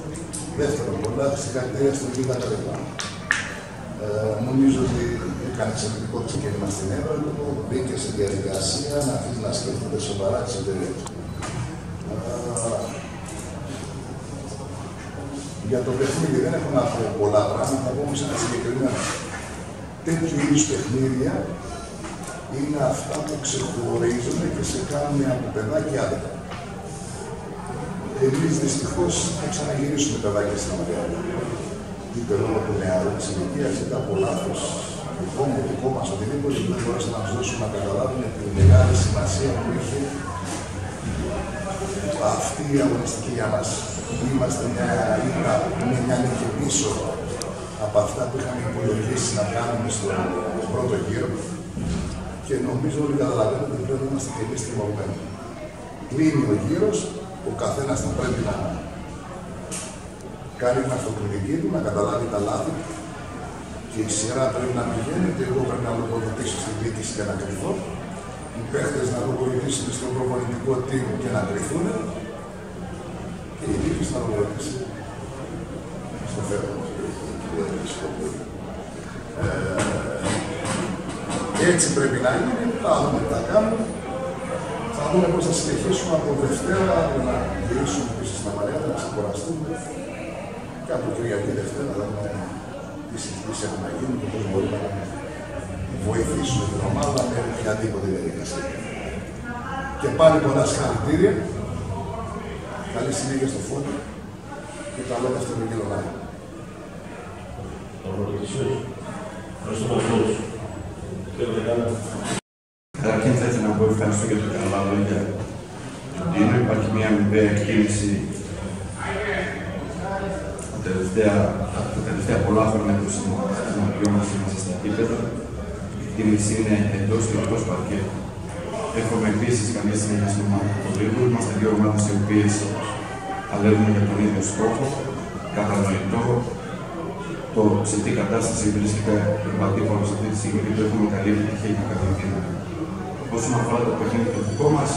Δεύτερον, πολλά συγχαρητήρια στην Λίδα κτλ. Νομίζω ότι έκανε εξαιρετικό ξεκίνημα στην έδρα του, μπήκε σε διαδικασία να αφήσει να σκέφτεται σοβαρά τις εταιρείες. Για το παιχνίδι δεν έχω να πω πολλά πράγματα, θα πω όμως ένα συγκεκριμένο. Τέτοιου είδους παιχνίδια είναι αυτά που ξεχωρίζουν και σε κάνουν από παιδάκια άδικα. Εμείς δυστυχώς θα ξαναγυρίσουμε παιδάκια στην Αμερική. Την περίοδο του νεαρού της ηλικίας ήταν από λάθος δικό μας, οτιδήποτε δεν μπορέσαμε να μας δώσουμε να καταλάβουν τη μεγάλη σημασία που είχε αυτή η αγωνιστική για μας. Είμαστε μια νίκη πίσω από αυτά που είχαμε υπολογίσει να κάνουμε στον πρώτο γύρο και νομίζω όλοι καταλαβαίνετε ότι πρέπει να είμαστε και εμείς τιμωρημένοι. Κλείνει ο γύρος, ο καθένας θα πρέπει να κάνει την αυτοκριτική του, να καταλάβει τα λάθη και η σειρά πρέπει να πηγαίνει και εγώ πρέπει να λογοδοτήσω στην διοίκηση και να κρυθώ. Οι παίχτες να λογοδοτήσουν στον προπονητικό team και να κρυθούν και η διοίκηση να λογοδοτήσει στο θέμα. Έτσι πρέπει να είναι, θα δούμε τι θα κάνουμε. Θα δούμε πώς θα συνεχίσουμε από Δευτέρα να γυρίσουμε πίσω στα Μαρία, να ξεκουραστούμε. Και από Κυριακή Δευτέρα θα δούμε τι συζητήσεις έχουν να γίνουν και πώς μπορούμε να βοηθήσουμε την ομάδα με οποιαδήποτε διαδικασία. Και πάλι πολλά συγχαρητήρια. Καλή συνέχεια στο Φώτη και καλό δεύτερο γύρο να είναι. Καταρχήν θα ήθελα να πω ευχαριστώ για το καλά λόγια του Ντίνο. Υπάρχει μια αμοιβαία εκτίμηση τα τελευταία πολλά χρόνια που συναντιόμαστε μέσα στα επίπεδα. Η εκτίμηση είναι εντός και εκτός παρκέτου. Έχουμε επίσης καλή συνέχεια στην ομάδα του Λίβου. Είμαστε δύο ομάδες οι οποίες παλεύουμε για τον ίδιο στόχο. Κατανοητό το σε τι κατάσταση βρίσκεται ο αντίπαλος αυτή τη στιγμή και το έχουμε καλή επιτυχία και καλή δύναμη. Όσον αφορά το παιχνίδι το δικό μας,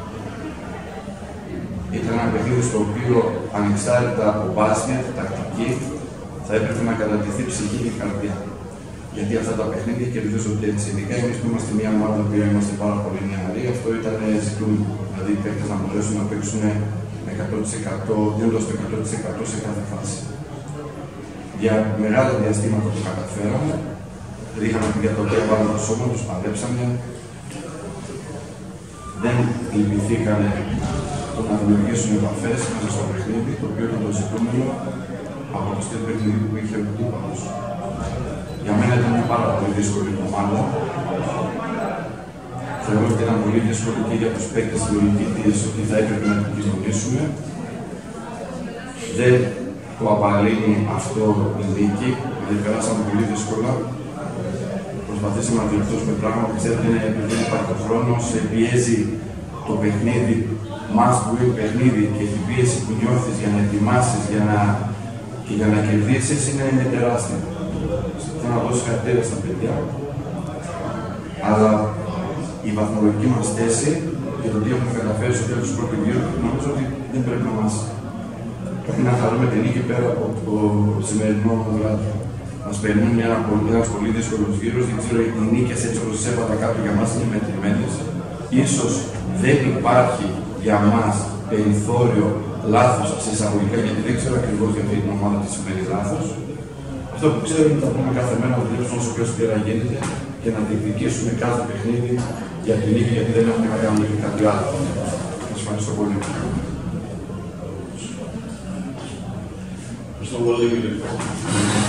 ήταν ένα παιχνίδι στο οποίο ανεξάρτητα από μπάσκετ, τακτική, θα έπρεπε να κατατηθεί ψυχή και καρδιά. Γιατί αυτά τα παιχνίδια κερδίζονται έτσι. Ειδικά εμείς που είμαστε μια ομάδα που είμαστε πάρα πολύ νεαροί, αυτό ήταν ζητούμενο. Δηλαδή οι παίκτες να μπορέσουν να παίξουν με 100%, δίνοντας το 100% σε κάθε φάση. Για μεγάλα διαστήματα το καταφέραμε. Είχαμε για το οποίο βάλαμε το σώμα, τους παλέψαμε. Δεν λυπηθήκαν το να δημιουργήσουν επαφές μέσα στο παιχνίδι, το οποίο ήταν το ζητούμενο από το στυλ παιχνίδι που είχε ο αντίπαλος. Για μένα ήταν μια πάρα πολύ δύσκολη ομάδα. Θεωρώ ότι ήταν πολύ δύσκολο και για τους παίκτες στη λογική πίεση ότι θα έπρεπε να το κοινωνήσουμε. Δεν το απαλύνει αυτό η νίκη, γιατί περάσαμε πολύ δύσκολα. Προσπαθήσαμε να διορθώσουμε πράγματα. Ξέρετε, επειδή υπάρχει ο χρόνος, πιέζει το παιχνίδι, must win παιχνίδι και την πίεση που νιώθεις για να ετοιμάσεις και για να κερδίσεις είναι τεράστια. Θέλω να δώσω χαρακτήρα στα παιδιά, αλλά η βαθμολογική μας θέση και το τι έχουμε καταφέρει στο τέλος του πρώτου γύρου, νομίζω ότι δεν πρέπει να μας πρέπει να χαρούμε την νίκη πέρα από το σημερινό βράδυ. Μας περιμένει ένας πολύ δύσκολος γύρος, δεν ξέρω οι νίκες έτσι όπως τις έβαλα κάτω για μας είναι μετρημένες. Ίσως δεν υπάρχει για μας περιθώριο λάθος σε εισαγωγικά, γιατί δεν ξέρω ακριβώς για αυτή την ομάδα τι σημαίνει λάθος. Αυτό που ξέρω είναι ότι θα πούμε κάθε μέρα ότι θέλουμε όσο πιο σκληρά γίνεται και να διεκδικήσουμε κάθε παιχνίδι για την νίκη, γιατί δεν έχουμε να κάνουμε κάτι άλλο. Σας ευχαριστώ πολύ. Ευχαριστώ πολύ, κύριε.